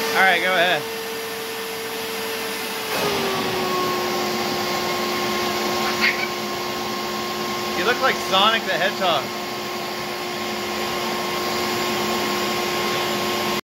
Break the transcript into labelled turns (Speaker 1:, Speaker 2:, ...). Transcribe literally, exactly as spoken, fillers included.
Speaker 1: Alright, go ahead. You look like Sonic the Hedgehog.